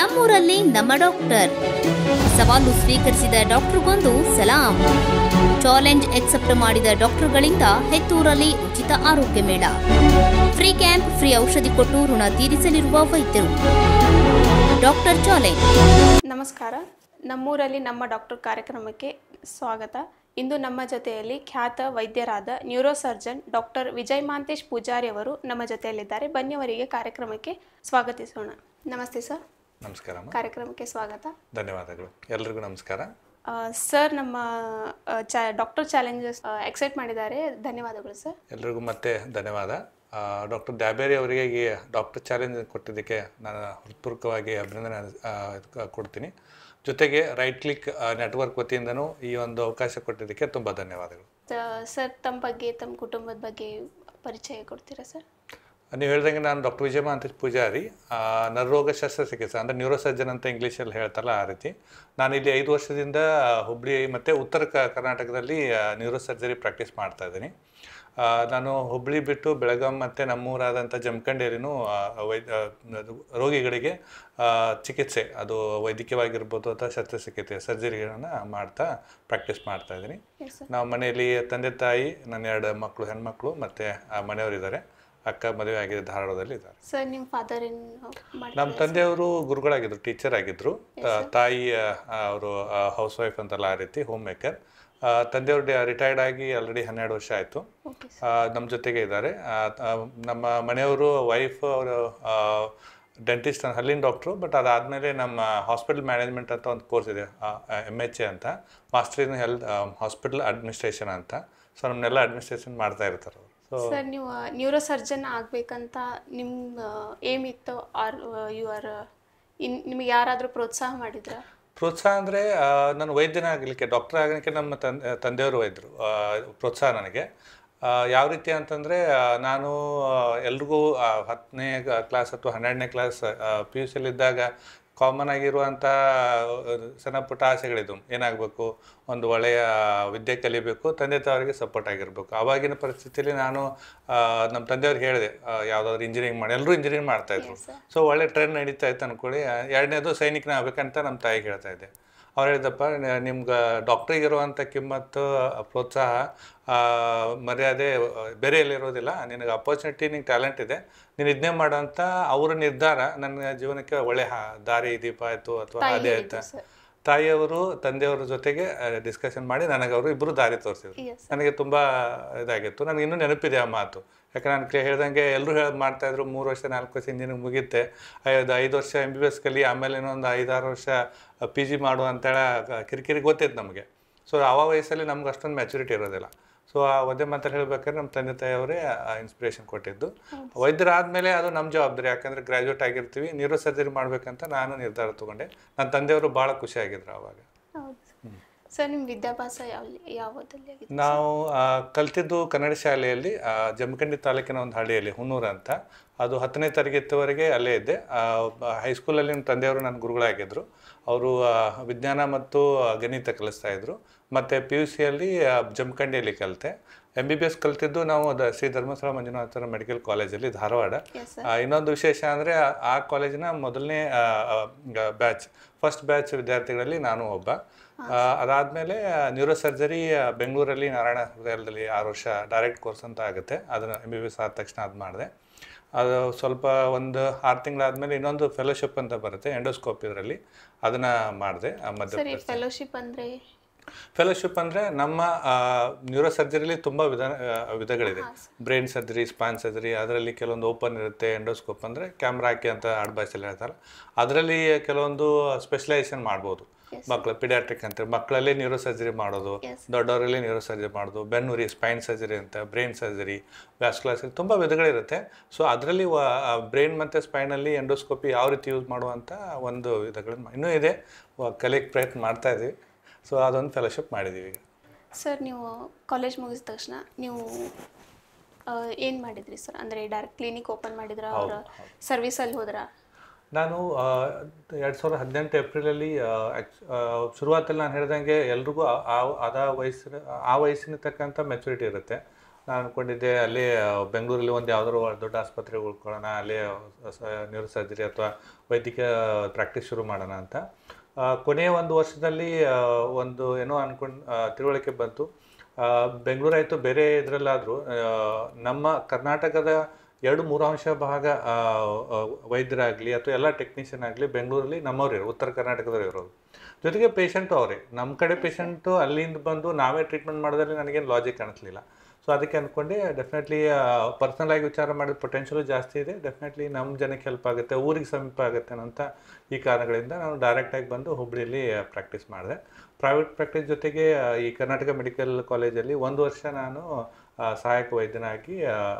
ನಮ್ಮೂರಲ್ಲಿ ನಮ್ಮ ಡಾಕ್ಟರ್. ಸವಾಲು ಸ್ವೀಕರಿಸಿದ ಡಾಕ್ಟರ್ಗೊಂದು ಸಲಾಂ. ಚಾಲೆಂಜ್ ಎಕ್ಸೆಪ್ಟ್ ಮಾಡಿದ ಡಾಕ್ಟರ್ಗಳಿಂದ ಹೆತ್ತೂರಲ್ಲಿ ಉಚಿತ ಆರೋಗ್ಯ ಮೇಳ. ಫ್ರೀ ಕ್ಯಾಂಪ್, ಫ್ರೀ ಔಷಧಿ ಕೊಟ್ಟು ಋಣ ತೀರಿಸಲಿರುವ ವೈದ್ಯರು. Doctor challenge. ನಮಸ್ಕಾರ. ನಮ್ಮೂರಲ್ಲಿ ನಮ್ಮ ಡಾಕ್ಟರ್ ಕಾರ್ಯಕ್ರಮಕ್ಕೆ ಸ್ವಾಗತ. ಇಂದು ನಮ್ಮ ಜೊತೆಯಲ್ಲಿ ಖ್ಯಾತ ವೈದ್ಯರಾದ ನ್ಯೂರೋಸರ್ಜನ್ ಡಾಕ್ಟರ್ ವಿಜಯ್ ಮಾಂತೇಶ್ ಪೂಜಾರಿ ಅವರು ನಮ್ಮ ಜೊತೆಯಲ್ಲಿದ್ದಾರೆ. ಬನ್ನಿ ಅವರಿಗೆ ಕಾರ್ಯಕ್ರಮಕ್ಕೆ ಸ್ವಾಗತಿಸೋಣ. ನಮಸ್ತೆ ಸರ್. ನಮಸ್ಕಾರ. ಕಾರ್ಯಕ್ರಮಕ್ಕೆ ಸ್ವಾಗತ. ಧನ್ಯವಾದಗಳು. ಎಲ್ರಿಗೂ ನಮಸ್ಕಾರ. ಸರ್, ನಮ್ಮ ಡಾಕ್ಟರ್ ಚಾಲೆಂಜಸ್ ಎಕ್ಸೆಪ್ಟ್ ಮಾಡಿದ್ದಾರೆ. ಧನ್ಯವಾದಗಳು ಸರ್. ಎಲ್ರಿಗೂ ಮತ್ತೆ ಧನ್ಯವಾದ. ಡಾಕ್ಟರ್ ದ್ಯಾಬೇರಿ ಅವರಿಗೆ ಈ ಡಾಕ್ಟರ್ ಚಾಲೆಂಜ್ ಕೊಟ್ಟಿದ್ದಕ್ಕೆ ನಾನು ಹೃತ್ಪೂರ್ವಕವಾಗಿ ಅಭಿನಂದನೆ ಕೊಡ್ತೀನಿ. ಜೊತೆಗೆ ರೈಟ್ ಕ್ಲಿಕ್ ನೆಟ್ವರ್ಕ್ ವತಿಯಿಂದನೂ ಈ ಒಂದು ಅವಕಾಶ ಕೊಟ್ಟಿದ್ದಕ್ಕೆ ತುಂಬ ಧನ್ಯವಾದಗಳು. ಸರ್, ತಮ್ಮ ಬಗ್ಗೆ, ತಮ್ಮ ಕುಟುಂಬದ ಬಗ್ಗೆ ಪರಿಚಯ ಕೊಡ್ತೀರಾ ಸರ್? ನೀವು ಹೇಳ್ದಂಗೆ ನಾನು ಡಾಕ್ಟರ್ ವಿಜಯ ಮಾಂತೇಶ್ ಪೂಜಾರಿ, ನರರೋಗ ಶಸ್ತ್ರಚಿಕಿತ್ಸೆ ಅಂದರೆ ನ್ಯೂರೋಸರ್ಜನ್ ಅಂತ ಇಂಗ್ಲೀಷಲ್ಲಿ ಹೇಳ್ತಾರಲ್ಲ ಆ ರೀತಿ. ನಾನು ಇಲ್ಲಿ 5 ವರ್ಷದಿಂದ ಹುಬ್ಳಿ ಮತ್ತು ಉತ್ತರ ಕರ್ನಾಟಕದಲ್ಲಿ ನ್ಯೂರೋಸರ್ಜರಿ ಪ್ರಾಕ್ಟೀಸ್ ಮಾಡ್ತಾ ಇದ್ದೀನಿ. ನಾನು ಹುಬ್ಳಿ ಬಿಟ್ಟು ಬೆಳಗಾಂ ಮತ್ತು ನಮ್ಮೂರಾದಂಥ ಜಮಖಂಡಿಯಲ್ಲಿನೂ ರೋಗಿಗಳಿಗೆ ಚಿಕಿತ್ಸೆ, ಅದು ವೈದ್ಯಕೀಯವಾಗಿರ್ಬೋದು ಅಥವಾ ಶಸ್ತ್ರಚಿಕಿತ್ಸೆ ಸರ್ಜರಿಗಳನ್ನು ಮಾಡ್ತಾ ಪ್ರಾಕ್ಟೀಸ್ ಮಾಡ್ತಾ ಇದ್ದೀನಿ. ನಾವು ಮನೆಯಲ್ಲಿ ತಂದೆ ತಾಯಿ, ನನ್ನ 2 ಮಕ್ಕಳು, ಹೆಣ್ಮಕ್ಳು ಮತ್ತು ಮನೆಯವರಿದ್ದಾರೆ. ಅಕ್ಕ ಮದುವೆ ಆಗಿದೆ, ಧಾರವಾಡದಲ್ಲಿ ಇದ್ದಾರೆ. ಸರ್, ನಿಮ್ಮ ಫಾದರ್ ನಮ್ಮ ತಂದೆಯವರು ಗುರುಗಳಾಗಿದ್ದರು, ಟೀಚರ್ ಆಗಿದ್ದರು. ತಾಯಿ ಅವರು ಹೌಸ್ ವೈಫ್ ಅಂತಲ್ಲ, ಆ ರೀತಿ ಹೋಮ್ ಮೇಕರ್. ತಂದೆಯವರು ರಿಟೈರ್ಡ್ ಆಗಿ ಆಲ್ರೆಡಿ 12 ವರ್ಷ ಆಯಿತು. ನಮ್ಮ ಜೊತೆಗೆ ಇದ್ದಾರೆ. ನಮ್ಮ ಮನೆಯವರು ವೈಫ್ ಅವರು ಡೆಂಟಿಸ್ಟ್, ಹಲ್ಲಿನ ಡಾಕ್ಟ್ರು. ಬಟ್ ಅದಾದಮೇಲೆ ನಮ್ಮ ಹಾಸ್ಪಿಟಲ್ ಮ್ಯಾನೇಜ್ಮೆಂಟ್ ಅಂತ ಒಂದು ಕೋರ್ಸ್ ಇದೆ, MHA ಅಂತ, master in health hospital administration ಅಂತ. ಸೊ ನಮ್ಮನ್ನೆಲ್ಲ ಅಡ್ಮಿನಿಸ್ಟ್ರೇಷನ್ ಮಾಡ್ತಾ ಇರ್ತಾರೆ ಅವರು. ಸರ್, ನೀವು ನ್ಯೂರೋಸರ್ಜನ್ ಆಗಬೇಕಂತ ನಿಮ್ಮ ಏಮ್ ಇತ್ತು, ಆರ್ ಯು ಆರ್ ನಿಮಗೆ ಯಾರಾದರೂ ಪ್ರೋತ್ಸಾಹ ಮಾಡಿದ್ರ? ಪ್ರೋತ್ಸಾಹ ಅಂದರೆ ನಾನು ವೈದ್ಯನ ಆಗಲಿಕ್ಕೆ, ಡಾಕ್ಟರ್ ಆಗಲಿಕ್ಕೆ ನಮ್ಮ ತಂದೆಯವರು ವೈದ್ಯರು ಪ್ರೋತ್ಸಾಹ ನನಗೆ. ಯಾವ ರೀತಿ ಅಂತಂದರೆ, ನಾನು ಎಲ್ರಿಗೂ 10ನೇ ಕ್ಲಾಸ್ ಅಥವಾ 12ನೇ ಕ್ಲಾಸ್ PUC ಯಲ್ಲಿದ್ದಾಗ ಕಾಮನ್ ಆಗಿರುವಂಥ ಸಣ್ಣ ಪುಟ್ಟ ಆಸೆಗಳಿದ್ವು. ಏನಾಗಬೇಕು, ಒಂದು ಒಳ್ಳೆಯ ವಿದ್ಯೆ ಕಲಿಬೇಕು, ತಂದೆ ತಾಯಿಗೆ ಸಪೋರ್ಟ್ ಆಗಿರಬೇಕು. ಆವಾಗಿನ ಪರಿಸ್ಥಿತಿಯಲ್ಲಿ ನಾನು ನಮ್ಮ ತಂದೆಯವ್ರಿಗೆ ಹೇಳಿದೆ, ಯಾವುದಾದ್ರೂ ಇಂಜಿನಿಯರಿಂಗ್ ಮಾಡಿ. ಎಲ್ಲರೂ ಇಂಜಿನಿಯರಿಂಗ್ ಮಾಡ್ತಾಯಿದ್ರು. ಸೊ ಒಳ್ಳೆ ಟ್ರೆಂಡ್ ನಡೀತಾ ಇತ್ತು ಅಂದ್ಕೊಳ್ಳಿ. 2ನೇದು ಸೈನಿಕನ ಆಗ್ಬೇಕಂತ ನಮ್ಮ ತಾಯಿಗೆ ಹೇಳ್ತಾ ಇದ್ದೆ. ಅವ್ರು ಹೇಳಿದಪ್ಪ, ನಿಮ್ಗೆ ಡಾಕ್ಟ್ರಿಗಿರುವಂಥ ಕಿಮ್ಮತ್ತು, ಪ್ರೋತ್ಸಾಹ, ಮರ್ಯಾದೆ ಬೇರೆ ಎಲ್ಲಿರೋದಿಲ್ಲ. ನಿನಗೆ ಅಪರ್ಚುನಿಟಿ, ನಿಂಗೆ ಟ್ಯಾಲೆಂಟ್ ಇದೆ, ನೀನು ಇದನ್ನೇ ಮಾಡೋಂಥ ಅವರ ನಿರ್ಧಾರ ನನ್ನ ಜೀವನಕ್ಕೆ ಒಳ್ಳೆ ದಾರಿ ದೀಪ ಆಯಿತು ಅಥವಾ ಹಾದಿ ಆಯಿತು. ತಾಯಿಯವರು ತಂದೆಯವರ ಜೊತೆಗೆ ಡಿಸ್ಕಷನ್ ಮಾಡಿ ನನಗೆ ಅವರು ಇಬ್ಬರು ದಾರಿ ತೋರಿಸಿದ್ರು. ನನಗೆ ತುಂಬ ಇದಾಗಿತ್ತು. ನನಗೆ ಇನ್ನೂ ನೆನಪಿದೆ ಆ ಮಾತು. ಯಾಕಂದ್ರೆ ನಾನು ಹೇಳ್ದಂಗೆ ಎಲ್ಲರೂ ಮಾಡ್ತಾಯಿದ್ರು, 3 ವರ್ಷ 4 ವರ್ಷ ಇಂಜಿನಿಯರಿಂಗ್ ಮುಗಿಯುತ್ತೆ, 5 ವರ್ಷ MBBS ಕಲಿ, ಆಮೇಲೆ ಇನ್ನೊಂದು 5-6 ವರ್ಷ PG ಮಾಡು ಅಂತೇಳಿ ಕಿರಿಕಿರಿ ಗೊತ್ತಿತ್ತು ನಮಗೆ. ಸೊ ಆ ವಯಸ್ಸಲ್ಲಿ ನಮ್ಗೆ ಅಷ್ಟೊಂದು ಮ್ಯಾಚುರಿಟಿ ಇರೋದಿಲ್ಲ. ಸೊ ಆ ಒಂದೇ ಮಾತಲ್ಲಿ ಹೇಳ್ಬೇಕಾದ್ರೆ ನಮ್ಮ ತಂದೆ ತಾಯಿಯವರೇ ಇನ್ಸ್ಪಿರೇಷನ್ ಕೊಟ್ಟಿದ್ದು. ವೈದ್ಯರಾದಮೇಲೆ ಅದು ನಮ್ಮ ಜವಾಬ್ದಾರಿ. ಯಾಕಂದರೆ ಗ್ರ್ಯಾಜುಯೇಟ್ ಆಗಿರ್ತೀವಿ, ನ್ಯೂರೋ ಸರ್ಜರಿ ಮಾಡಬೇಕಂತ ನಾನು ನಿರ್ಧಾರ ತೊಗೊಂಡೆ. ನನ್ನ ತಂದೆಯವರು ಭಾಳ ಖುಷಿಯಾಗಿದ್ರು ಆವಾಗ. ಸರ್, ನಿಮ್ಮ ವಿದ್ಯಾಭ್ಯಾಸ ಯಾವುದಲ್ಲಿ? ನಾವು ಕಲ್ತಿದ್ದು ಕನ್ನಡ ಶಾಲೆಯಲ್ಲಿ, ಜಮಖಂಡಿ ತಾಲೂಕಿನ ಒಂದು ಹಳ್ಳಿಯಲ್ಲಿ, ಹುನ್ನೂರು ಅಂತ. ಅದು 10ನೇ ತರಗತಿವರೆಗೆ ಅಲ್ಲೇ ಇದ್ದೆ. ಹೈಸ್ಕೂಲಲ್ಲಿ ನಮ್ಮ ತಂದೆಯವರು ನನ್ನ ಗುರುಗಳಾಗಿದ್ದರು. ಅವರು ವಿಜ್ಞಾನ ಮತ್ತು ಗಣಿತ ಕಲಿಸ್ತಾಯಿದ್ರು. ಮತ್ತು PUC ಯಲ್ಲಿ ಜಮಖಂಡಿಯಲ್ಲಿ ಕಲಿತೆ. MBBS ಕಲ್ತಿದ್ದು ನಾವು ಶ್ರೀ ಧರ್ಮಸ್ಥಳ ಮಂಜುನಾಥರ ಮೆಡಿಕಲ್ ಕಾಲೇಜಲ್ಲಿ, ಧಾರವಾಡ. ಇನ್ನೊಂದು ವಿಶೇಷ ಅಂದರೆ, ಆ ಕಾಲೇಜಿನ ಮೊದಲನೇ ಫಸ್ಟ್ ಬ್ಯಾಚ್ ವಿದ್ಯಾರ್ಥಿಗಳಲ್ಲಿ ನಾನು ಒಬ್ಬ. ಅದಾದಮೇಲೆ ನ್ಯೂರೋ ಸರ್ಜರಿ ಬೆಂಗಳೂರಲ್ಲಿ ನಾರಾಯಣ ಹೃದಯದಲ್ಲಿ 6 ವರ್ಷ ಡೈರೆಕ್ಟ್ ಕೋರ್ಸ್ ಅಂತ ಆಗುತ್ತೆ. ಅದನ್ನು MBBS ಆದ ತಕ್ಷಣ ಅದು ಮಾಡಿದೆ. ಅದು ಸ್ವಲ್ಪ ಒಂದು 6 ತಿಂಗಳಾದಮೇಲೆ ಇನ್ನೊಂದು ಫೆಲೋಶಿಪ್ ಅಂತ ಬರುತ್ತೆ, ಎಂಡೋಸ್ಕೋಪ್, ಇದರಲ್ಲಿ ಅದನ್ನು ಮಾಡಿದೆ. ಫೆಲೋಶಿಪ್ ಅಂದರೆ ನಮ್ಮ ನ್ಯೂರೋ ಸರ್ಜರಿಲಿ ತುಂಬ ವಿಧಗಳಿದೆ. ಬ್ರೈನ್ ಸರ್ಜರಿ, ಸ್ಪೈನ್ ಸರ್ಜರಿ, ಅದರಲ್ಲಿ ಕೆಲವೊಂದು ಓಪನ್ ಇರುತ್ತೆ. ಎಂಡೋಸ್ಕೋಪ್ ಅಂದರೆ ಕ್ಯಾಮ್ರಾ ಹಾಕಿ ಅಂತ ಆಡ್ಭಾಷೆಯಲ್ಲಿ ಹೇಳ್ತಾರೆ. ಅದರಲ್ಲಿ ಕೆಲವೊಂದು ಸ್ಪೆಷಲೈಸೇಷನ್ ಮಾಡ್ಬೋದು. ಮಕ್ಕಳು ಪಿಡಿಯಾಟ್ರಿಕ್ ಅಂತ, ಮಕ್ಕಳಲ್ಲೇ ನ್ಯೂರೋ ಸರ್ಜರಿ ಮಾಡೋದು, ದೊಡ್ಡವರಲ್ಲಿ ನ್ಯೂರೋ ಸರ್ಜರಿ ಮಾಡೋದು, ಬೆನ್ನುರಿ, ಸ್ಪೈನ್ ಸರ್ಜರಿ ಅಂತ, ಬ್ರೈನ್ ಸರ್ಜರಿ, ವ್ಯಾಸ್ಕುಲರ್ ಸರ್ಜರಿ, ತುಂಬ ವಿಧಗಳಿರುತ್ತೆ. ಸೊ ಅದರಲ್ಲಿ ಬ್ರೈನ್ ಮತ್ತು ಸ್ಪೈನಲ್ಲಿ ಎಂಡೋಸ್ಕೋಪಿ ಯಾವ ರೀತಿ ಯೂಸ್ ಮಾಡುವಂಥ ಒಂದು ವಿಧಗಳನ್ನು ಇನ್ನೂ ಇದೆ, ಕಲಿಯಕ್ಕೆ ಪ್ರಯತ್ನ ಮಾಡ್ತಾ ಇದ್ದೀವಿ. ಸೊ ಅದೊಂದು ಫೆಲೋಶಿಪ್ ಮಾಡಿದ್ದೀವಿ ಈಗ. ಸರ್, ನೀವು ಕಾಲೇಜ್ ಮುಗಿದ ತಕ್ಷಣ ನೀವು ಏನು ಮಾಡಿದ್ರಿ ಸರ್? ಅಂದರೆ ಡೈರೆಕ್ಟ್ ಕ್ಲಿನಿಕ್ ಓಪನ್ ಮಾಡಿದ್ರ, ಅವರ ಸರ್ವಿಸಲ್ಲಿ ಹೋದ್ರ? ನಾನು 2018 ಏಪ್ರಿಲಲ್ಲಿ ಶುರುವಾತಲ್ಲಿ ನಾನು ಹೇಳ್ದಂಗೆ ಎಲ್ರಿಗೂ ಆ ವಯಸ್ಸಿನ ತಕ್ಕಂಥ ಮೆಚುರಿಟಿ ಇರುತ್ತೆ. ನಾನು ಅಂದ್ಕೊಂಡಿದ್ದೆ ಅಲ್ಲಿ ಬೆಂಗಳೂರಲ್ಲಿ ಒಂದು ಯಾವುದಾದ್ರು ದೊಡ್ಡ ಆಸ್ಪತ್ರೆ ಉಳ್ಕೊಳ್ಳೋಣ, ಅಲ್ಲಿ ನ್ಯೂರೋ ಸರ್ಜರಿ ಅಥವಾ ವೈದ್ಯಕೀಯ ಪ್ರಾಕ್ಟೀಸ್ ಶುರು ಮಾಡೋಣ ಅಂತ. ಕೊನೆಯ ಒಂದು ವರ್ಷದಲ್ಲಿ ಒಂದು ಏನೋ ಅಂದ್ಕೊಂಡು ತಿಳುವಳಿಕೆ ಬಂತು. ಬೆಂಗಳೂರಾಯಿತು, ಬೇರೆ ಇದರಲ್ಲಾದರೂ ನಮ್ಮ ಕರ್ನಾಟಕದ 2/3 ಭಾಗ ವೈದ್ಯರಾಗಲಿ ಅಥವಾ ಎಲ್ಲ ಟೆಕ್ನಿಷಿಯನ್ ಆಗಲಿ ಬೆಂಗಳೂರಲ್ಲಿ ನಮ್ಮವ್ರು ಇರೋರು, ಉತ್ತರ ಕರ್ನಾಟಕದವ್ರು ಇರೋರು. ಜೊತೆಗೆ ಪೇಷಂಟು ಅವರೇ, ನಮ್ಮ ಕಡೆ ಪೇಷಂಟು ಅಲ್ಲಿಂದ ಬಂದು ನಾವೇ ಟ್ರೀಟ್ಮೆಂಟ್ ಮಾಡೋದ್ರಲ್ಲಿ ನನಗೇನು ಲಾಜಿಕ್ ಕಾಣಿಸ್ಲಿಲ್ಲ. ಸೊ ಅದಕ್ಕೆ ಅಂದ್ಕೊಂಡೆ ಡೆಫಿನೆಟ್ಲಿ ಪರ್ಸ್ನಲಾಗಿ ವಿಚಾರ ಮಾಡಿದ ಪೊಟೆನ್ಷಿಯಲು ಜಾಸ್ತಿ ಇದೆ, ಡೆಫಿನೆಟ್ಲಿ ನಮ್ಮ ಜನಕ್ಕೆ ಹೆಲ್ಪ್ ಆಗುತ್ತೆ, ಊರಿಗೆ ಸಮೀಪ ಆಗುತ್ತೆ ಅಂತ ಈ ಕಾರಣಗಳಿಂದ ನಾನು ಡೈರೆಕ್ಟಾಗಿ ಬಂದು ಹುಬ್ಬಳ್ಳಿಯಲ್ಲಿ ಪ್ರಾಕ್ಟೀಸ್ ಮಾಡಿದೆ. ಪ್ರೈವೇಟ್ ಪ್ರಾಕ್ಟೀಸ್ ಜೊತೆಗೆ ಈ ಕರ್ನಾಟಕ ಮೆಡಿಕಲ್ ಕಾಲೇಜಲ್ಲಿ 1 ವರ್ಷ ನಾನು ಸಹಾಯಕ ವೈದ್ಯನಾಗಿ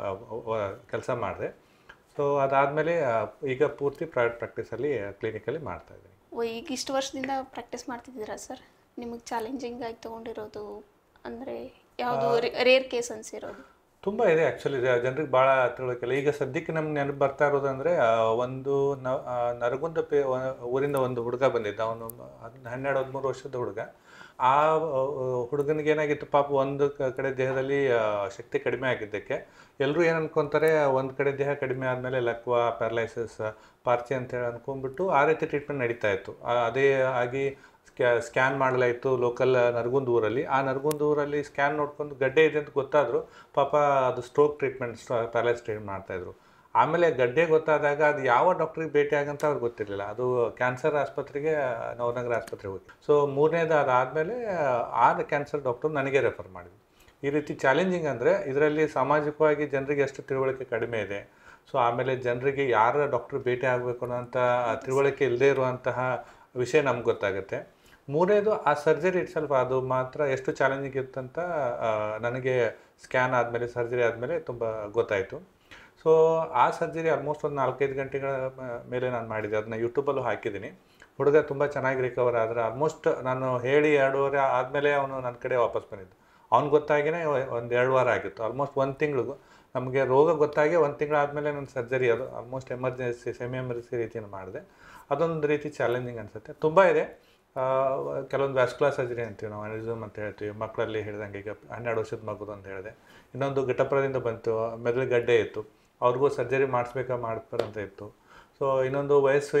ಕೆಲಸ ಮಾಡಿದೆ. ಸೊ ಅದಾದಮೇಲೆ ಈಗ ಪೂರ್ತಿ ಪ್ರೈವೇಟ್ ಪ್ರಾಕ್ಟೀಸಲ್ಲಿ ಕ್ಲಿನಿಕಲ್ಲಿ ಮಾಡ್ತಾಯಿದ್ದೀನಿ. ಈಗ ಇಷ್ಟು ವರ್ಷದಿಂದ ಪ್ರಾಕ್ಟೀಸ್ ಮಾಡ್ತಿದ್ದೀರಾ ಸರ್? ನಿಮಗೆ ಚಾಲೆಂಜಿಂಗ್ ಆಗಿ ತೊಗೊಂಡಿರೋದು ಅಂದರೆ ಯಾವುದು ರೇರ್ ಕೇಸ್ ಅನಿಸಿರೋದು? ತುಂಬ ಇದೆ ಆ್ಯಕ್ಚುಲಿ, ಜನರಿಗೆ ಭಾಳ ತಿಳುವಳಿಕೆಲ್ಲ. ಈಗ ಸದ್ಯಕ್ಕೆ ನಮ್ಗೆ ನೆನಪು ಬರ್ತಾ ಇರೋದಂದರೆ ಒಂದು ನರಗುಂದ ಊರಿಂದ ಒಂದು ಹುಡುಗ ಬಂದಿದ್ದ, ಅವನು 12-13 ವರ್ಷದ ಹುಡುಗ. ಆ ಹುಡುಗನಿಗೆ ಏನಾಗಿತ್ತು ಪಾಪ, ಒಂದು ಕಡೆ ದೇಹದಲ್ಲಿ ಶಕ್ತಿ ಕಡಿಮೆ ಆಗಿದ್ದಕ್ಕೆ ಎಲ್ಲರೂ ಏನು ಅನ್ಕೊತಾರೆ, ಒಂದು ಕಡೆ ದೇಹ ಕಡಿಮೆ ಆದಮೇಲೆ ಲಕ್ವಾ, ಪ್ಯಾರಲೈಸಿಸ್, ಪಾರ್ಚಿ ಅಂತೇಳಿ ಅಂದ್ಕೊಂಡ್ಬಿಟ್ಟು ಆ ರೀತಿ ಟ್ರೀಟ್ಮೆಂಟ್ ನಡೀತಾ ಇತ್ತು. ಅದೇ ಆಗಿ ಸ್ಕ್ಯಾನ್ ಮಾಡಲಾಯಿತು ಲೋಕಲ್ ನರಗುಂದ ಊರಲ್ಲಿ. ಆ ನರಗುಂದ ಊರಲ್ಲಿ ಸ್ಕ್ಯಾನ್ ನೋಡ್ಕೊಂಡು ಗಡ್ಡೆ ಇದೆ ಅಂತ ಗೊತ್ತಾದರೂ ಪಾಪ ಅದು ಸ್ಟ್ರೋಕ್ ಟ್ರೀಟ್ಮೆಂಟ್, ಪ್ಯಾರಲೈಸ್ ಟ್ರೀಟ್ಮೆಂಟ್ ಮಾಡ್ತಾಯಿದ್ರು. ಆಮೇಲೆ ಗಡ್ಡೆ ಗೊತ್ತಾದಾಗ ಅದು ಯಾವ ಡಾಕ್ಟ್ರಿಗೆ ಭೇಟಿ ಆಗಂತ ಅವ್ರಿಗೆ ಗೊತ್ತಿರಲಿಲ್ಲ. ಅದು ಕ್ಯಾನ್ಸರ್ ಆಸ್ಪತ್ರೆಗೆ, ನವನಗರ ಆಸ್ಪತ್ರೆಗೆ ಹೋಗಿ. ಸೊ 3ನೇದು ಅದಾದಮೇಲೆ ಆ ಕ್ಯಾನ್ಸರ್ ಡಾಕ್ಟ್ರು ನನಗೆ ರೆಫರ್ ಮಾಡಿದ್ರು. ಈ ರೀತಿ ಚಾಲೆಂಜಿಂಗ್ ಅಂದರೆ ಇದರಲ್ಲಿ ಸಾಮಾಜಿಕವಾಗಿ ಜನರಿಗೆ ಎಷ್ಟು ತಿಳುವಳಿಕೆ ಕಡಿಮೆ ಇದೆ. ಸೊ ಆಮೇಲೆ ಜನರಿಗೆ ಯಾರ ಡಾಕ್ಟ್ರ್ ಭೇಟಿ ಆಗಬೇಕು ಅನ್ನೋಂಥ ತಿಳುವಳಿಕೆ ಇಲ್ಲದೇ ಇರುವಂತಹ ವಿಷಯ ನಮ್ಗೆ ಗೊತ್ತಾಗುತ್ತೆ. 3ನೇದು ಆ ಸರ್ಜರಿ ಇಟ್ಸೆಲ್ಫ್, ಅದು ಮಾತ್ರ ಎಷ್ಟು ಚಾಲೆಂಜಿಂಗ್ ಇತ್ತಂತ ನನಗೆ ಸ್ಕ್ಯಾನ್ ಆದಮೇಲೆ, ಸರ್ಜರಿ ಆದಮೇಲೆ ತುಂಬ ಗೊತ್ತಾಯಿತು. ಸೊ ಆ ಸರ್ಜರಿ ಆಲ್ಮೋಸ್ಟ್ ಒಂದು 4-5 ಗಂಟೆಗಳ ಮೇಲೆ ನಾನು ಮಾಡಿದ್ದೆ. ಅದನ್ನ ಯೂಟ್ಯೂಬಲ್ಲೂ ಹಾಕಿದ್ದೀನಿ. ಹುಡುಗ ತುಂಬ ಚೆನ್ನಾಗಿ ರಿಕವರ್ ಆದರೆ ಆಲ್ಮೋಸ್ಟ್ ನಾನು ಹೇಳಿ 2 ವಾರ ಆದಮೇಲೆ ಅವನು ನನ್ನ ಕಡೆ ವಾಪಸ್ ಬಂದಿದ್ದು. ಅವ್ನು ಗೊತ್ತಾಗಿಯೇ ಒಂದು 2 ವಾರ ಆಗಿತ್ತು. ಆಲ್ಮೋಸ್ಟ್ 1 ತಿಂಗಳು, ನಮಗೆ ರೋಗ ಗೊತ್ತಾಗಿ 1 ತಿಂಗಳು ಆದಮೇಲೆ ನನ್ನ ಸರ್ಜರಿ, ಅದು ಆಲ್ಮೋಸ್ಟ್ ಎಮರ್ಜೆನ್ಸಿ, ಸೆಮಿ ಎಮರ್ಜೆನ್ಸಿ ರೀತಿಯನ್ನು ಮಾಡಿದೆ. ಅದೊಂದು ರೀತಿ ಚಾಲೆಂಜಿಂಗ್ ಅನಿಸುತ್ತೆ. ತುಂಬ ಇದೆ. ಕೆಲವೊಂದು ವ್ಯಾಸ್ಕುಲರ್ ಸರ್ಜರಿ ಅಂತೀವಿ ನಾವು, ಅನಿಸಮ್ ಅಂತ ಹೇಳ್ತೀವಿ. ಮಕ್ಕಳಲ್ಲಿ ಹೇಳಿದಂಗೆ ಈಗ 12 ವರ್ಷದ ಮಗುದು ಅಂತ ಹೇಳಿದೆ. ಇನ್ನೊಂದು ಘಟಪ್ರದಿಂದ ಬಂತು, ಮೆದುಳು ಗಡ್ಡೆ ಇತ್ತು, ಅವ್ರಿಗೂ ಸರ್ಜರಿ ಮಾಡ್ಬೇಕಂತ ಇತ್ತು. ಸೊ ಇನ್ನೊಂದು ವಯಸ್ಸು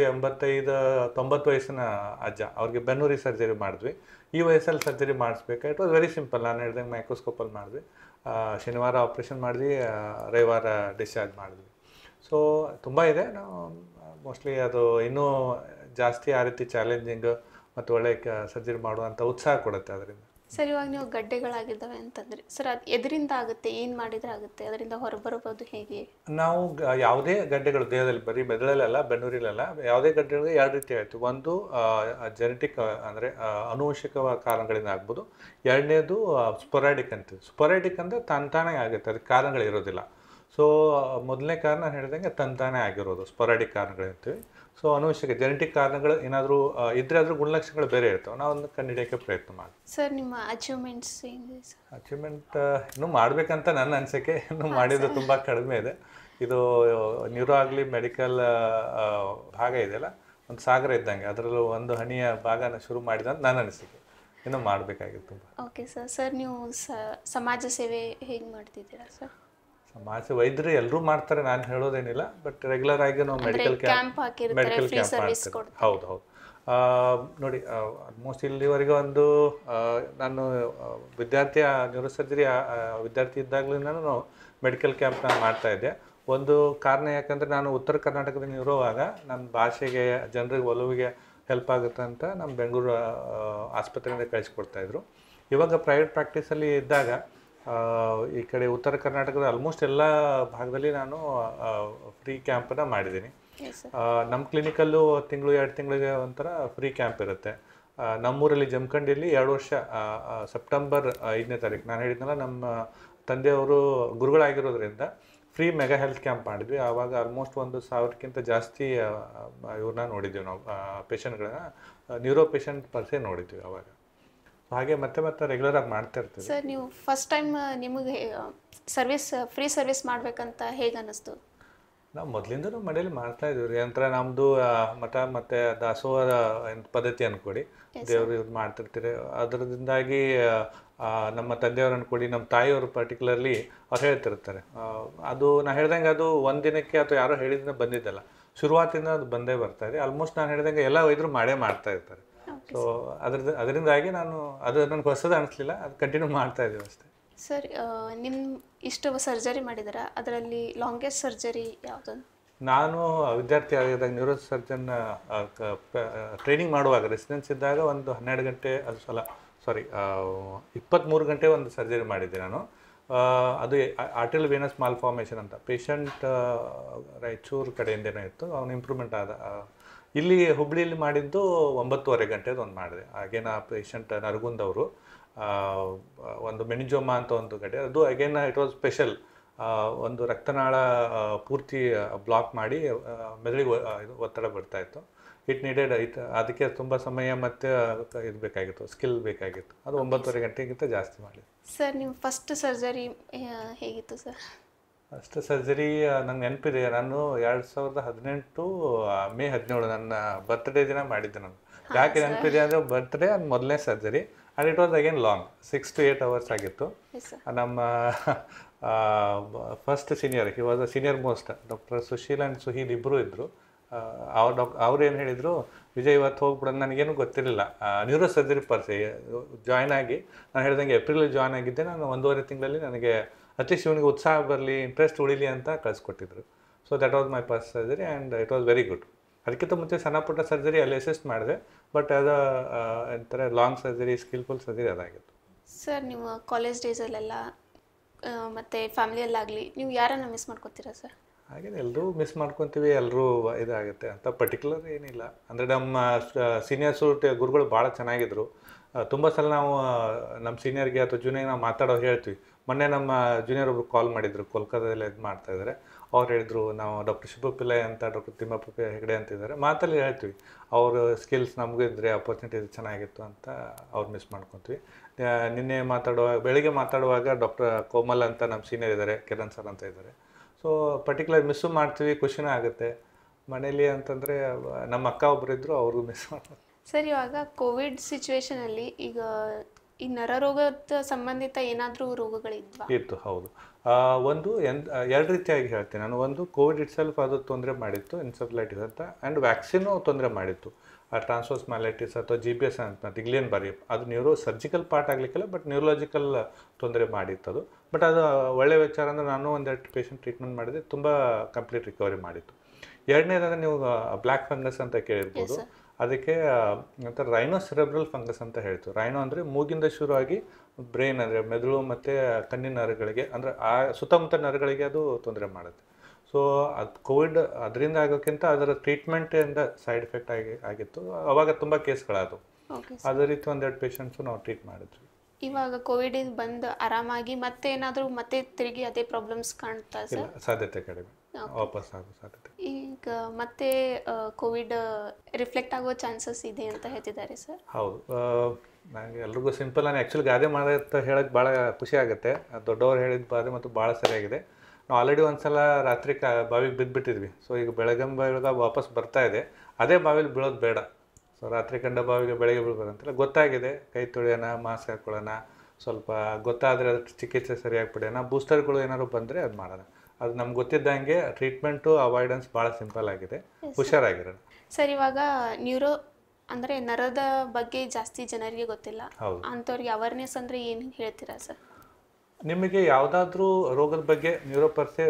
85-90 ವಯಸ್ಸಿನ ಅಜ್ಜ, ಅವ್ರಿಗೆ ಬೆನ್ನುರಿ ಸರ್ಜರಿ ಮಾಡಿದ್ವಿ. ಈ ವಯಸ್ಸಲ್ಲಿ ಸರ್ಜರಿ ಮಾಡಿಸ್ಬೇಕು. It was very simple. ನಾನು ಹೇಳ್ದಂಗೆ ಮೈಕ್ರೋಸ್ಕೋಪಲ್ಲಿ ಮಾಡಿದ್ವಿ. ಶನಿವಾರ ಆಪ್ರೇಷನ್ ಮಾಡಿದ್ವಿ, ರವಿವಾರ ಡಿಸ್ಚಾರ್ಜ್ ಮಾಡಿದ್ವಿ. ಸೊ ತುಂಬ ಇದೆ. ನಾವು ಮೋಸ್ಟ್ಲಿ ಅದು ಇನ್ನೂ ಜಾಸ್ತಿ ಆ ರೀತಿ ಚಾಲೆಂಜಿಂಗ್ ಮತ್ತು ಒಳ್ಳೆ ಸರ್ಜರಿ ಮಾಡುವಂಥ ಉತ್ಸಾಹ ಕೊಡುತ್ತೆ ಅದರಿಂದ. ಸರ್, ಇವಾಗ ನೀವು ಗಡ್ಡೆಗಳಾಗಿದ್ದಾವೆ ಅಂತಂದರೆ ಸರ್, ಅದು ಎದರಿಂದ ಆಗುತ್ತೆ, ಏನು ಮಾಡಿದರೆ ಆಗುತ್ತೆ, ಅದರಿಂದ ಹೊರಬರಬಹುದು ಹೇಗೆ? ನಾವು ಯಾವುದೇ ಗಡ್ಡೆಗಳು ದೇಹದಲ್ಲಿ, ಬರೀ ಮೆದುಳಲ್ಲ, ಬೆನ್ನುರಿಲಲ್ಲ, ಯಾವುದೇ ಗಡ್ಡೆಗಳಿಗೆ 2 ರೀತಿ ಆಯಿತು. ಒಂದು ಜೆನೆಟಿಕ್ ಅಂದರೆ ಆನುವಂಶಿಕ ಕಾರಣಗಳಿಂದ ಆಗ್ಬೋದು. 2ನೇದು ಸ್ಪೊರಾಡಿಕ್ ಅಂತೀವಿ. ಸ್ಪೊರಾಡಿಕ್ ಅಂದರೆ ತಾನೇ ಆಗುತ್ತೆ, ಅದಕ್ಕೆ ಕಾರಣಗಳಿರೋದಿಲ್ಲ. ಸೊ ಮೊದಲನೇ ಕಾರಣ ಹೇಳಿದಂಗೆ ತಾನೇ ಆಗಿರೋದು ಸ್ಪೊರಾಡಿಕ್ ಕಾರಣಗಳಿರ್ತೀವಿ. ಸೊ ಆನುವಂಶಿಕ ಜೆನೆಟಿಕ್ ಕಾರಣಗಳು ಏನಾದರೂ ಇದ್ದರೆ ಅದ್ರ ಗುಣಲಕ್ಷಣಗಳು ಬೇರೆ ಇರ್ತವೆ. ನಾವು ಒಂದು ಕಂಡುಹಿಡಿಯೋಕ್ಕೆ ಪ್ರಯತ್ನ ಮಾಡಿ. ಸರ್, ನಿಮ್ಮ ಅಚೀವ್ಮೆಂಟ್ಸ್ ಏನಿದೆ ಸರ್? ಅಚೀವ್ಮೆಂಟ್ ಇನ್ನೂ ಮಾಡಬೇಕಂತ ನನ್ನ ಅನಿಸಿಕೆ. ಇನ್ನೂ ಮಾಡಿದ್ದು ತುಂಬ ಕಡಿಮೆ ಇದೆ. ಇದು ನ್ಯೂರೋ ಆಗಲಿ ಮೆಡಿಕಲ್ ಭಾಗ ಇದೆಯಲ್ಲ, ಒಂದು ಸಾಗರ ಇದ್ದಂಗೆ, ಅದರಲ್ಲೂ ಒಂದು ಹನಿಯ ಭಾಗನ ಶುರು ಮಾಡಿದ ಅಂತ ನನ್ನ ಅನಿಸಿಕೆ. ಇನ್ನೂ ಮಾಡಬೇಕಾಗಿತ್ತು ತುಂಬ. Okay sir. ಸರ್, ನೀವು ಸಮಾಜ ಸೇವೆ ಹೇಗೆ ಮಾಡ್ತಿದ್ದೀರಾ ಸರ್? ಸಮಾಜ ವೈದ್ಯರು ಎಲ್ಲರೂ ಮಾಡ್ತಾರೆ, ನಾನು ಹೇಳೋದೇನಿಲ್ಲ. ಬಟ್ ರೆಗ್ಯುಲರ್ ಆಗಿ ನಾವು ಮೆಡಿಕಲ್ ಕ್ಯಾಂಪ್ ಮಾಡ್ತೀವಿ. ಹೌದು. ನೋಡಿ, ಆಲ್ಮೋಸ್ಟ್ ಇಲ್ಲಿವರೆಗೆ ಒಂದು ನಾನು ನ್ಯೂರೋ ಸರ್ಜರಿ ವಿದ್ಯಾರ್ಥಿ ಇದ್ದಾಗಲೂ ನಾನು ಮೆಡಿಕಲ್ ಕ್ಯಾಂಪ್ ನಾನು ಮಾಡ್ತಾಯಿದ್ದೆ. ಒಂದು ಕಾರಣ ಯಾಕಂದರೆ ನಾನು ಉತ್ತರ ಕರ್ನಾಟಕದಲ್ಲಿ ಇರುವಾಗ ನನ್ನ ಭಾಷೆಗೆ, ಜನರಿಗೆ ಒಲವಿಗೆ ಹೆಲ್ಪ್ ಆಗುತ್ತೆ ಅಂತ ನಮ್ಮ ಬೆಂಗಳೂರು ಆಸ್ಪತ್ರೆಯಿಂದ ಕಳಿಸ್ಕೊಡ್ತಾಯಿದ್ರು. ಇವಾಗ ಪ್ರೈವೇಟ್ ಪ್ರಾಕ್ಟೀಸಲ್ಲಿ ಇದ್ದಾಗ ಈ ಕಡೆ ಉತ್ತರ ಕರ್ನಾಟಕದ ಆಲ್ಮೋಸ್ಟ್ ಎಲ್ಲ ಭಾಗದಲ್ಲಿ ನಾನು ಫ್ರೀ ಕ್ಯಾಂಪನ್ನು ಮಾಡಿದ್ದೀನಿ. ನಮ್ಮ ಕ್ಲಿನಿಕಲ್ಲೂ 2 ತಿಂಗಳಿಗೆ ಒಂಥರ ಫ್ರೀ ಕ್ಯಾಂಪ್ ಇರುತ್ತೆ. ನಮ್ಮೂರಲ್ಲಿ ಜಮಖಂಡಿಯಲ್ಲಿ 2 ವರ್ಷ ಸೆಪ್ಟೆಂಬರ್ 5ನೇ ತಾರೀಕು ನಾನು ಹೇಳಿದ್ನಲ್ಲ, ನಮ್ಮ ತಂದೆಯವರು ಗುರುಗಳಾಗಿರೋದ್ರಿಂದ ಫ್ರೀ ಮೆಗಾ ಹೆಲ್ತ್ ಕ್ಯಾಂಪ್ ಮಾಡಿದ್ವಿ. ಆವಾಗ ಆಲ್ಮೋಸ್ಟ್ 1,000ಕ್ಕಿಂತ ಜಾಸ್ತಿ ಇವ್ರನ್ನ ನೋಡಿದ್ವಿ ನಾವು, ಪೇಷಂಟ್ಗಳನ್ನ, ನ್ಯೂರೋ ಪೇಷಂಟ್ ಪರ್ಸೆ ನೋಡಿದ್ವಿ ಆವಾಗ. ಹಾಗೆ ಮತ್ತೆ ರೆಗ್ಯುಲರ್ ಆಗಿ ಮಾಡ್ತಾ ಇರ್ತೀವಿ. ಸರ್, ನೀವು ಫಸ್ಟ್ ಟೈಮ್ ನಿಮಗೆ ಫ್ರೀ ಸರ್ವಿಸ್ ಮಾಡಬೇಕಂತ ಹೇಗೆ ಅನ್ನಿಸ್ತು? ನಾವು ಮೊದಲಿಂದನೂ ಮನೇಲಿ ಮಾಡ್ತಾ ಇದ್ದೀವಿ ರೀ. ನಂತರ ನಮ್ಮದು ಮಠ ಮತ್ತು ದಾಸೋಹ ಪದ್ಧತಿ ಅಂದ್ಕೊಡಿ, ದೇವರು ಇವ್ರು ಮಾಡ್ತಿರ್ತೀರಿ. ಅದರಿಂದಾಗಿ ನಮ್ಮ ತಂದೆಯವರನ್ನು ಕೊಡಿ, ನಮ್ಮ ತಾಯಿಯವರು ಪರ್ಟಿಕ್ಯುಲರ್ಲಿ ಅವ್ರು ಹೇಳ್ತಿರ್ತಾರೆ. ಅದು ನಾನು ಹೇಳ್ದಂಗೆ ಅದು ಒಂದಿನಕ್ಕೆ ಅಥವಾ ಯಾರೋ ಹೇಳಿದ್ರೆ ಬಂದಿದ್ದಲ್ಲ, ಶುರುವಾತಿಂದ ಅದು ಬಂದೇ ಬರ್ತಾ ಇದೆ. ಆಲ್ಮೋಸ್ಟ್ ನಾನು ಹೇಳ್ದಂಗೆ ಎಲ್ಲ ವೈದ್ಯರು ಮಾಡ್ತಾ ಇರ್ತಾರೆ. ಸೊ ಅದರಿಂದಾಗಿ ಅದು ನನಗೆ ಹೊಸದು ಅನಿಸ್ಲಿಲ್ಲ, ಅದು ಕಂಟಿನ್ಯೂ ಮಾಡ್ತಾ ಇದ್ದೀವಿ ಅಷ್ಟೇ. ಸರ್, ನಿಮ್ಮ ಇಷ್ಟು ಸರ್ಜರಿ ಮಾಡಿದಾರ, ಅದರಲ್ಲಿ ಲಾಂಗೆಸ್ಟ್ ಸರ್ಜರಿ ಯಾವುದು? ನಾನು ವಿದ್ಯಾರ್ಥಿ ಆಗಿದ್ದಾಗ ನ್ಯೂರೋ ಸರ್ಜನ್ ಟ್ರೈನಿಂಗ್ ಮಾಡುವಾಗ ರೆಸಿಡೆನ್ಸ್ ಇದ್ದಾಗ ಒಂದು 12 ಗಂಟೆ 23 ಗಂಟೆ ಒಂದು ಸರ್ಜರಿ ಮಾಡಿದ್ದೆ ನಾನು. ಅದು ಆರ್ಟಿಲ್ ವೇನಸ್ ಮಾಲ್ಫಾರ್ಮೇಷನ್ ಅಂತ ಪೇಷಂಟ್ ರಾಯಚೂರು ಕಡೆಯಿಂದೇನೋ ಇತ್ತು, ಅವನು ಇಂಪ್ರೂವ್ಮೆಂಟ್ ಆದ. ಇಲ್ಲಿ ಹುಬ್ಳಿಯಲ್ಲಿ ಮಾಡಿದ್ದು 9.5 ಗಂಟೆದು ಒಂದು ಮಾಡಿದೆ. ಅಗೇನ್ ಆ ಪೇಷಂಟ್ ನರಗುಂದವರು ಒಂದು ಮೆನಿಜೋಮಾ ಅಂತ ಒಂದು ಗಂಟೆ, ಅದು ಅಗೇನ್ ಇಟ್ ವಾಸ್ ಸ್ಪೆಷಲ್. ಒಂದು ರಕ್ತನಾಳ ಪೂರ್ತಿ ಬ್ಲಾಕ್ ಮಾಡಿ ಮೆದುಳಿಗೆ ಒತ್ತಡ ಬರ್ತಾಯಿತ್ತು. ಇಟ್ ನೀಡೆಡ್ ಅದಕ್ಕೆ ತುಂಬ ಸಮಯ ಮತ್ತು ಇದು ಬೇಕಾಗಿತ್ತು, ಸ್ಕಿಲ್ ಬೇಕಾಗಿತ್ತು. ಅದು 9.5 ಗಂಟೆಗಿಂತ ಜಾಸ್ತಿ ಮಾಡಿ. ಸರ್, ನಿಮ್ಮ ಫಸ್ಟ್ ಸರ್ಜರಿ ಹೇಗಿತ್ತು ಸರ್? ಫಸ್ಟ್ ಸರ್ಜರಿ ನಂಗೆ ನೆನಪಿದೆ. ನಾನು 2018 ಮೇ 17 ನನ್ನ ಬರ್ತ್ಡೇ ದಿನ ಮಾಡಿದ್ದೆ. ನಾನು ಯಾಕೆ ನೆನಪಿದೆ ಅಂದರೆ ಬರ್ತ್ಡೇ ಅದು ಮೊದಲನೇ surgery. And it was again long 6 to 8 hours ಆಗಿತ್ತು. ನಮ್ಮ first senior, he was a senior most, doctor Sushil and Suhil ಇಬ್ಬರು ಇದ್ದರು. ಅವ್ರು ಏನು ಹೇಳಿದರು, ವಿಜಯ್ ಇವತ್ತು ಹೋಗ್ಬಿಡೋದು. ನನಗೇನು ಗೊತ್ತಿರಲಿಲ್ಲ ನ್ಯೂರೋ ಸರ್ಜರಿ ಪರ್ಸೆ. ಜಾಯ್ನ್ ಆಗಿ ನಾನು ಹೇಳ್ದಂಗೆ ಏಪ್ರಿಲಲ್ಲಿ ಜಾಯ್ನ್ ಆಗಿದ್ದೆ. ನಾನು 1.5 ತಿಂಗಳಲ್ಲಿ ನನಗೆ ಅಟ್ಲೀಸ್ಟ್ ಇವನಿಗೆ ಉತ್ಸಾಹ ಬರಲಿ, ಇಂಟ್ರೆಸ್ಟ್ ಉಳಿಲಿ ಅಂತ ಕಳಿಸ್ಕೊಟ್ಟಿದ್ರು. So that was my first surgery and it was very good. ಅದಕ್ಕಿಂತ ಮುಂಚೆ ಸಣ್ಣ ಪುಟ್ಟ ಸರ್ಜರಿ ಅಲ್ಲಿ ಅಸಿಸ್ಟ್ ಮಾಡಿದೆ, ಬಟ್ ಅದು ಎಂಥರ ಲಾಂಗ್ ಸರ್ಜರಿ, ಸ್ಕಿಲ್ಫುಲ್ ಸರ್ಜರಿ ಅದಾಗಿತ್ತು. ಸರ್, ನಿಮ್ಮ ಕಾಲೇಜ್ ಡೇಸಲ್ಲೆಲ್ಲ ಮತ್ತು ಫ್ಯಾಮಿಲಿಯಲ್ಲಾಗಲಿ ನೀವು ಯಾರನ್ನು ಮಿಸ್ ಮಾಡ್ಕೊತೀರಾ ಸರ್? ಹಾಗೇನೆ ಎಲ್ಲರೂ ಮಿಸ್ ಮಾಡ್ಕೊತೀವಿ, ಎಲ್ಲರೂ ಇದಾಗುತ್ತೆ ಅಂತ ಪರ್ಟಿಕ್ಯುಲರ್ ಏನಿಲ್ಲ. ಅಂದರೆ ನಮ್ಮ ಸೀನಿಯರ್ಸು ಗುರುಗಳು ಭಾಳ ಚೆನ್ನಾಗಿದ್ದರು. ತುಂಬ ಸಲ ನಾವು ನಮ್ಮ ಸೀನಿಯರ್ಗೆ ಅಥವಾ ಜೂನಿಯರ್ಗೆ ನಾವು ಮಾತಾಡೋ ಹೇಳ್ತೀವಿ. ಮೊನ್ನೆ ನಮ್ಮ ಜೂನಿಯರ್ ಒಬ್ರು ಕಾಲ್ ಮಾಡಿದರು, ಕೋಲ್ಕತ್ತಾದಲ್ಲಿ ಇದು ಮಾಡ್ತಾಯಿದ್ದಾರೆ. ಅವ್ರು ಹೇಳಿದ್ರು, ನಾವು ಡಾಕ್ಟರ್ ಶಿಬು ಪಿಲ್ಲೈ ಅಂತ, ಡಾಕ್ಟರ್ ತಿಮ್ಮಪ್ಪ ಹೆಗಡೆ ಅಂತಿದ್ದಾರೆ, ಮಾತಲ್ಲಿ ಹೇಳ್ತೀವಿ ಅವ್ರ ಸ್ಕಿಲ್ಸ್ ನಮಗೂ ಇದ್ದರೆ ಆಪರ್ಚುನಿಟಿ ಚೆನ್ನಾಗಿತ್ತು ಅಂತ ಅವ್ರು ಮಿಸ್ ಮಾಡ್ಕೊತೀವಿ. ನಿನ್ನೆ ಬೆಳಿಗ್ಗೆ ಮಾತಾಡುವಾಗ ಡಾಕ್ಟರ್ ಕೋಮಲ್ ಅಂತ ನಮ್ಮ ಸೀನಿಯರ್ ಇದ್ದಾರೆ, ಕಿರಣ್ ಸರ್ ಅಂತ ಇದ್ದಾರೆ. ಸೊ ಪರ್ಟಿಕ್ಯುಲರ್ ಮಿಸ್ಸು ಮಾಡ್ತೀವಿ, ಖುಷಿನೂ ಆಗುತ್ತೆ. ಮನೇಲಿ ಅಂತಂದರೆ ನಮ್ಮ ಅಕ್ಕ ಒಬ್ಬರಿದ್ದರು, ಅವ್ರಿಗೂ ಮಿಸ್ ಮಾಡ್ತೀವಿ. ಸರ್, ಇವಾಗ ಕೋವಿಡ್ ಸಿಚುವೇಶನಲ್ಲಿ ಈಗ ಈ ನರರೋಗದ ಸಂಬಂಧಿತ ಏನಾದರೂ ರೋಗಗಳಿದ್ವಾ? ಇತ್ತು, ಹೌದು. ಒಂದು ಎರಡು ರೀತಿಯಾಗಿ ಹೇಳ್ತೀನಿ ನಾನು. ಒಂದು ಕೋವಿಡ್ ಇಟ್ ಸೆಲ್ಫ್ ಅದು ತೊಂದರೆ ಮಾಡಿತ್ತು, ಎನ್ಸೆಫಲೈಟಿಸ್ ಅಂತ, ಆ್ಯಂಡ್ ವ್ಯಾಕ್ಸಿನ್ನು ತೊಂದರೆ ಮಾಡಿತ್ತು. ಟ್ರಾನ್ಸ್ವರ್ಸ್ ಮ್ಯಾಲೈಟಿಸ್ ಅಥವಾ GBS ಅಂತ ಗಿಲಿಯನ್ ಬಾರಿ, ಅದು ನ್ಯೂರೋ ಸರ್ಜಿಕಲ್ ಪಾರ್ಟ್ ಆಗಲಿಕ್ಕಿಲ್ಲ, ಬಟ್ ನ್ಯೂರಲಾಜಿಕಲ್ ತೊಂದರೆ ಮಾಡಿತ್ತು ಅದು. ಬಟ್ ಅದು ಒಳ್ಳೆಯ ವಿಚಾರ ಅಂದರೆ ನಾನು ಒಂದೆರಡು ಪೇಷಂಟ್ ಟ್ರೀಟ್ಮೆಂಟ್ ಮಾಡಿದೆ, ತುಂಬ ಕಂಪ್ಲೀಟ್ ರಿಕವರಿ ಮಾಡಿತ್ತು. ಎರಡನೇದಂದರೆ ನೀವು ಬ್ಲ್ಯಾಕ್ ಫಂಗಸ್ ಅಂತ ಕೇಳಿರ್ಬೋದು. ಅದಕ್ಕೆ ನಂತರ ರೈನೋ ಸೆರೆಬ್ರಲ್ ಫಂಗಸ್ ಅಂತ ಹೇಳ್ತೀವಿ. ರೈನೋ ಅಂದರೆ ಮೂಗಿಂದ ಶುರುವಾಗಿ ಬ್ರೈನ್ ಅಂದರೆ ಮೆದುಳು ಮತ್ತು ಕಣ್ಣಿನ ನರಗಳಿಗೆ, ಅಂದರೆ ಆ ಸುತ್ತಮುತ್ತ ನರಗಳಿಗೆ ಅದು ತೊಂದರೆ ಮಾಡುತ್ತೆ. ಸೊ ಅದು ಕೋವಿಡ್ ಅದರಿಂದ ಆಗೋಕ್ಕಿಂತ ಅದರ ಟ್ರೀಟ್ಮೆಂಟಿಂದ ಸೈಡ್ ಎಫೆಕ್ಟ್ ಆಗಿತ್ತು. ಅವಾಗ ತುಂಬ ಕೇಸ್ಗಳಾದವು. ಅದೇ ರೀತಿ ಒಂದೆರಡು ಪೇಷಂಟ್ಸು ನಾವು ಟ್ರೀಟ್ ಮಾಡಿದ್ವಿ. ಇವಾಗ ಕೋವಿಡ್ ಬಂದು ಆರಾಮಾಗಿ ಮತ್ತೆ ಏನಾದರೂ ಮತ್ತೆ ತಿರುಗಿ ಅದೇ ಪ್ರಾಬ್ಲಮ್ಸ್ ಕಾಣ್ತಾ ಇಲ್ಲ, ಸಾಧ್ಯತೆ ಕಡಿಮೆ, ವಾಪಸ್ ಆಗೋ ಸಾಧ್ಯತೆ. ಈಗ ಮತ್ತೆ ಕೋವಿಡ್ ರಿಫ್ಲೆಕ್ಟ್ ಆಗೋ ಚಾನ್ಸಸ್ ಇದೆ ಅಂತ ಹೇಳ್ತಿದ್ದಾರೆ ಸರ್. ಹೌದು, ನನಗೆ ಎಲ್ರಿಗೂ ಸಿಂಪಲ್ ನಾನು ಆ್ಯಕ್ಚುಲಿ ಗಾದೆ ಮಾಡೋದು ಹೇಳೋಕ್ಕೆ ಭಾಳ ಖುಷಿ ಆಗುತ್ತೆ. ದೊಡ್ಡವರು ಹೇಳಿದ ಬಾದೆ ಮತ್ತು ಭಾಳ ಸರಿಯಾಗಿದೆ. ನಾವು ಆಲ್ರೆಡಿ ಒಂದು ಸಲ ರಾತ್ರಿ ಬಾವಿಗೆ ಬಿದ್ದುಬಿಟ್ಟಿದ್ವಿ. ಸೊ ಈಗ ಬೆಳಗ್ಗೆ ವಾಪಸ್ ಬರ್ತಾ ಇದೆ, ಅದೇ ಬಾವಿಲಿ ಬೀಳೋದು ಬೇಡ. ಸೊ ರಾತ್ರಿ ಕಂಡ ಬಾವಿಗೆ ಬೆಳಗ್ಗೆ ಬೀಳ್ಬೇಕಂತೆಲ್ಲ ಗೊತ್ತಾಗಿದೆ. ಕೈ ತೊಳೆಯೋಣ, ಮಾಸ್ಕ್ ಹಾಕ್ಕೊಳ್ಳೋಣ, ಸ್ವಲ್ಪ ಗೊತ್ತಾದರೆ ಅದ್ರ ಚಿಕಿತ್ಸೆ ಸರಿಯಾಗಿ ಪಡೆಯೋಣ. ಬೂಸ್ಟರ್ಗಳು ಏನಾದ್ರು ಬಂದರೆ ಅದು ಮಾಡೋಣ. ಅದು ನಮ್ಗೆ ಗೊತ್ತಿದ್ದಂಗೆ ಟ್ರೀಟ್ಮೆಂಟು ಅವಾಯ್ಡೆನ್ಸ್ ಭಾಳ ಸಿಂಪಲ್ ಆಗಿದೆ, ಹುಷಾರಾಗಿರೋಣ. ಸರ್, ಇವಾಗ ನ್ಯೂರೋ ಅಂದರೆ ನರದ ಬಗ್ಗೆ ಜಾಸ್ತಿ ಜನರಿಗೆ ಗೊತ್ತಿಲ್ಲ, ಅಂಥವ್ರಿಗೆ ಅವೇರ್ನೆಸ್ ಅಂದರೆ ಏನು ಹೇಳ್ತೀರಾ ಸರ್? ನಿಮಗೆ ಯಾವುದಾದ್ರೂ ರೋಗದ ಬಗ್ಗೆ ನ್ಯೂರೋಪರ್ಸೆ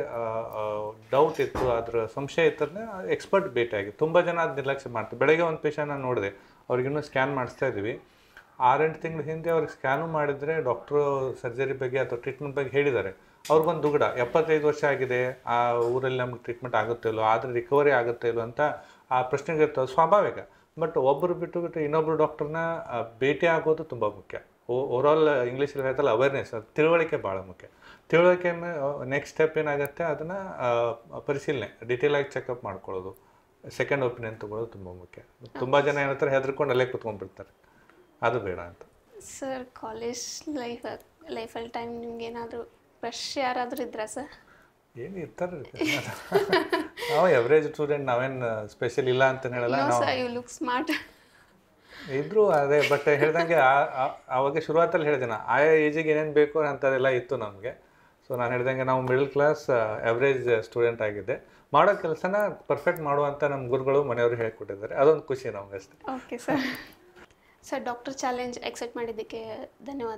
ಡೌಟ್ ಇತ್ತು, ಅದರ ಸಂಶಯ ಇತ್ತಂದರೆ ಎಕ್ಸ್ಪರ್ಟ್ ಭೇಟಿಯಾಗಿ. ತುಂಬ ಜನ ಅದು ನಿರ್ಲಕ್ಷ್ಯ ಮಾಡ್ತಾರೆ. ಬೆಳಗ್ಗೆ ಒಂದು ಪೇಷಂಟ್ ನಾನು ನೋಡಿದೆ, ಅವ್ರಿಗಿನ್ನೂ ಸ್ಕ್ಯಾನ್ ಮಾಡಿಸ್ತಾ ಇದ್ದೀವಿ. 6-8 ತಿಂಗಳ ಹಿಂದೆ ಅವ್ರಿಗೆ ಸ್ಕ್ಯಾನು ಮಾಡಿದರೆ ಡಾಕ್ಟ್ರು ಸರ್ಜರಿ ಬಗ್ಗೆ ಅಥವಾ ಟ್ರೀಟ್ಮೆಂಟ್ ಬಗ್ಗೆ ಹೇಳಿದ್ದಾರೆ. ಅವ್ರಿಗೊಂದು ದುಗುಡ, 75 ವರ್ಷ ಆಗಿದೆ, ಆ ಊರಲ್ಲಿ ನಮ್ಗೆ ಟ್ರೀಟ್ಮೆಂಟ್ ಆಗುತ್ತೆ ಇಲ್ಲೋ, ಆದರೆ ರಿಕವರಿ ಆಗುತ್ತೆ ಇಲ್ಲೋ ಅಂತ ಆ ಪ್ರಶ್ನೆಗಳಿರ್ತವೆ, ಸ್ವಾಭಾವಿಕ. ಬಟ್ ಒಬ್ಬರು ಬಿಟ್ಟು ಇನ್ನೊಬ್ಬರು ಡಾಕ್ಟ್ರನ್ನ ಭೇಟಿ ಆಗೋದು ತುಂಬ ಮುಖ್ಯ. ಓವರಾಲ್ ಇಂಗ್ಲೀಷಲ್ಲಿ ಹೇಳ್ತಲ್ಲ ಅವೇರ್ನೆಸ್, ಅದು ತಿಳುವಳಿಕೆ ಭಾಳ ಮುಖ್ಯ. ತಿಳುವಳಿಕೆ ನೆಕ್ಸ್ಟ್ ಸ್ಟೆಪ್ ಏನಾಗುತ್ತೆ, ಅದನ್ನು ಪರಿಶೀಲನೆ ಡೀಟೇಲಾಗಿ ಚೆಕಪ್ ಮಾಡ್ಕೊಳ್ಳೋದು, ಸೆಕೆಂಡ್ ಒಪಿನಿಯನ್ ತೊಗೊಳ್ಳೋದು ತುಂಬ ಮುಖ್ಯ. ತುಂಬ ಜನ ಏನಂತಾರೆ, ಹೆದರ್ಕೊಂಡು ಅಲ್ಲೇ ಕೂತ್ಕೊಂಡ್ಬಿಡ್ತಾರೆ, ಅದು ಬೇಡ ಅಂತ. ಸರ್, ಕಾಲೇಜ್ ಲೈಫಲ್ಲಿ ಟೈಮ್ ನಿಮ್ಗೆ ಏನಾದರೂ ಕ್ರಶ್ ಯಾರಾದರೂ ಇದ್ರಾ ಸರ್? ಏನು ಇರ್ತಾರೆ, ನಾವು ಎವ್ರೇಜ್ ಸ್ಟೂಡೆಂಟ್, ನಾವೇನು ಸ್ಪೆಷಲ್ ಇಲ್ಲ ಅಂತ ಹೇಳಲ್ಲ. You look smart. ಇದ್ರು ಅದೇ ಬಟ್ ಹೇಳ್ದಂಗೆ ಆವಾಗ ಶುರುವಾತಲ್ಲಿ ಹೇಳಿದೆ ನಾ ಆಯಾ ಏಜಿಗೆ ಏನೇನು ಬೇಕು ಅಂಥದ್ದೆಲ್ಲ ಇತ್ತು ನಮಗೆ. ಸೊ ನಾನು ಹೇಳ್ದಂಗೆ ನಾವು ಮಿಡಲ್ ಕ್ಲಾಸ್ ಆವ್ರೇಜ್ ಸ್ಟೂಡೆಂಟ್ ಆಗಿದ್ದೆ. ಮಾಡೋ ಕೆಲಸನ ಪರ್ಫೆಕ್ಟ್ ಮಾಡುವಂಥ ನಮ್ಮ ಗುರುಗಳು ಮನೆಯವರು ಹೇಳ್ಕೊಟ್ಟಿದ್ದಾರೆ, ಅದೊಂದು ಖುಷಿ ನಮ್ಗೆ ಅಷ್ಟೇ. Okay sir doctor challenge accept ಮಾಡಿದ್ದಕ್ಕೆ ಧನ್ಯವಾದ.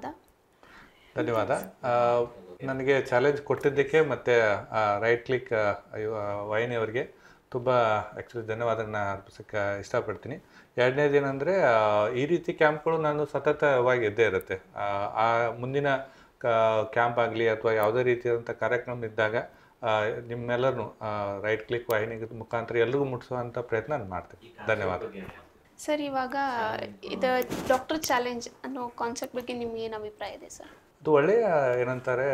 ನನಗೆ ಚಾಲೆಂಜ್ ಕೊಟ್ಟಿದ್ದಕ್ಕೆ ಮತ್ತು ರೈಟ್ ಕ್ಲಿಕ್ ವಾಹಿನಿಯವರಿಗೆ ತುಂಬ ಆ್ಯಕ್ಚುಲಿ ಧನ್ಯವಾದಗಳನ್ನ ಅರ್ಪಿಸೋಕ್ಕೆ ಇಷ್ಟಪಡ್ತೀನಿ. ಎರಡನೇದೇನೆಂದರೆ ಈ ರೀತಿ ಕ್ಯಾಂಪ್ಗಳು ನಾನು ಸತತವಾಗಿ ಇದ್ದೇ ಇರುತ್ತೆ. ಆ ಮುಂದಿನ ಕ್ಯಾಂಪ್ ಆಗಲಿ ಅಥವಾ ಯಾವುದೇ ರೀತಿಯಾದಂಥ ಕಾರ್ಯಕ್ರಮ ಇದ್ದಾಗ ನಿಮ್ಮೆಲ್ಲರೂ ರೈಟ್ ಕ್ಲಿಕ್ ವಾಹಿನಿ ಮುಖಾಂತರ ಎಲ್ರಿಗೂ ಮುಟ್ಟಿಸುವಂಥ ಪ್ರಯತ್ನ ನಾನು ಮಾಡ್ತೀನಿ. ಧನ್ಯವಾದ ಸರ್. ಇವಾಗ ಇದು ಡಾಕ್ಟರ್ ಚಾಲೆಂಜ್ ಅನ್ನೋ ಕಾನ್ಸೆಪ್ಟ್ ಬಗ್ಗೆ ನಿಮ್ಗೆ ಏನು ಅಭಿಪ್ರಾಯ ಇದೆ ಸರ್? ಇದು ಒಳ್ಳೆಯ ಏನಂತಾರೆ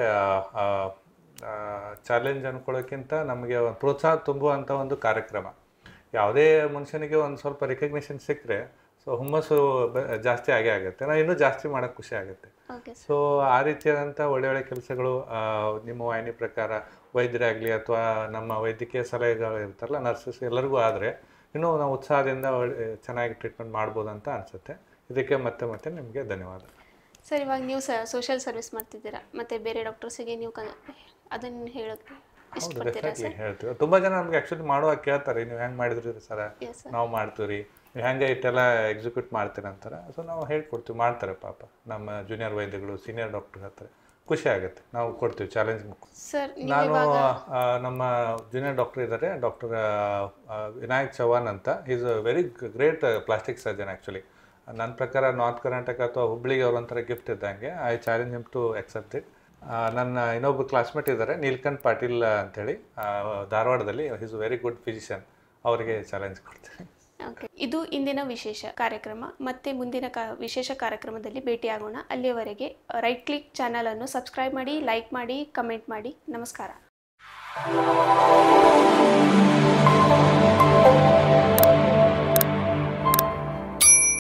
ಚಾಲೆಂಜ್ ಅಂದ್ಕೊಳ್ಳೋಕ್ಕಿಂತ ನಮಗೆ ಪ್ರೋತ್ಸಾಹ ತುಂಬುವಂಥ ಒಂದು ಕಾರ್ಯಕ್ರಮ. ಯಾವುದೇ ಮನುಷ್ಯನಿಗೆ ಒಂದು ಸ್ವಲ್ಪ ರಿಕಗ್ನಿಷನ್ ಸಿಕ್ಕರೆ ಸೊ ಹುಮ್ಮಸ್ಸು ಜಾಸ್ತಿ ಆಗೇ ಆಗುತ್ತೆ, ನಾವು ಇನ್ನೂ ಜಾಸ್ತಿ ಮಾಡೋಕ್ಕೆ ಖುಷಿ ಆಗುತ್ತೆ. ಸೊ ಆ ರೀತಿಯಾದಂಥ ಒಳ್ಳೆ ಕೆಲಸಗಳು ನಿಮ್ಮ ವಾಹಿನಿ ಪ್ರಕಾರ ವೈದ್ಯರಾಗಲಿ ಅಥವಾ ನಮ್ಮ ವೈದ್ಯಕೀಯ ಸಲಹೆಗಳು ಇರ್ತಾರಲ್ಲ ನರ್ಸಸ್ ಎಲ್ಲರಿಗೂ ಆದರೆ ಇನ್ನೂ ನಾವು ಉತ್ಸಾಹದಿಂದ ಚೆನ್ನಾಗಿ ಟ್ರೀಟ್ಮೆಂಟ್ ಮಾಡ್ಬೋದು ಅಂತ ಅನಿಸುತ್ತೆ. ಇದಕ್ಕೆ ಮತ್ತೆ ನಿಮಗೆ ಧನ್ಯವಾದ ಸರ್. ಇವಾಗ ನೀವು ಸೋಷಿಯಲ್ ಸರ್ವಿಸ್ ಮಾಡ್ತಿದ್ದೀರಾ, ಮತ್ತು ಬೇರೆ ಡಾಕ್ಟರ್ಸಿಗೆ ನೀವು ಅದನ್ನು ಹೇಳೋಕ್ಕೆ ಇಷ್ಟಪಡ್ತೀರಾ ಸರ್? ಹೇಳ್ತೀವಿ. ತುಂಬ ಜನ ನಮ್ಗೆ ಆ್ಯಕ್ಚುಲಿ ಮಾಡುವಾಗ ಕೇಳ್ತಾರೆ, ನೀವು ಹೆಂಗೆ ಮಾಡಿದ್ರಿ ಸರ್? ನಾವು ಮಾಡ್ತೀವಿ, ನೀವು ಹೆಂಗೆ ಇಟ್ಟೆಲ್ಲ ಎಕ್ಸಿಕ್ಯೂಟ್ ಮಾಡ್ತೀರ ಅಂತಾರೆ. ಸೊ ನಾವು ಹೇಳ್ಕೊಡ್ತೀವಿ, ಮಾಡ್ತಾರೆ ಪಾಪ ನಮ್ಮ ಜೂನಿಯರ್ ವೈದ್ಯಗಳು ಸೀನಿಯರ್ ಡಾಕ್ಟರ್ ಹತ್ರ. ಖುಷಿ ಆಗುತ್ತೆ, ನಾವು ಕೊಡ್ತೀವಿ ಚಾಲೆಂಜ್. ನಾನು ನಮ್ಮ ಜೂನಿಯರ್ ಡಾಕ್ಟರ್ ಇದ್ದಾರೆ, ಡಾಕ್ಟರ್ ವಿನಾಯಕ್ ಚವ್ಹಾಣ್ ಅಂತ. Is a very great plastic surgeon actually. ನನ್ನ ಪ್ರಕಾರ ನಾರ್ತ್ ಕರ್ನಾಟಕ ಅಥವಾ ಹುಬ್ಳಿಗೆ ಅವ್ರ ಗಿಫ್ಟ್ ಇದ್ದಂಗೆ. I challenge him to accept it. ನನ್ನ ಇನ್ನೊಬ್ಬ ಕ್ಲಾಸ್ಮೇಟ್ ಇದ್ದಾರೆ ನೀಲ್ಕಂಠ್ ಪಾಟೀಲ್ ಅಂಥೇಳಿ, ಧಾರವಾಡದಲ್ಲಿ. ಈಸ್ ವೆರಿ ಗುಡ್ ಫಿಸಿಷಿಯನ್, ಅವರಿಗೆ ಚಾಲೆಂಜ್ ಕೊಡ್ತೀನಿ. ಇದು ಇಂದಿನ ವಿಶೇಷ ಕಾರ್ಯಕ್ರಮ. ಮತ್ತೆ ಮುಂದಿನ ವಿಶೇಷ ಕಾರ್ಯಕ್ರಮದಲ್ಲಿ ಭೇಟಿಯಾಗೋಣ. ಅಲ್ಲಿಯವರೆಗೆ ರೈಟ್ ಕ್ಲಿಕ್ ಚಾನಲನ್ನು ಸಬ್ಸ್ಕ್ರೈಬ್ ಮಾಡಿ, ಲೈಕ್ ಮಾಡಿ, ಕಮೆಂಟ್ ಮಾಡಿ. ನಮಸ್ಕಾರ.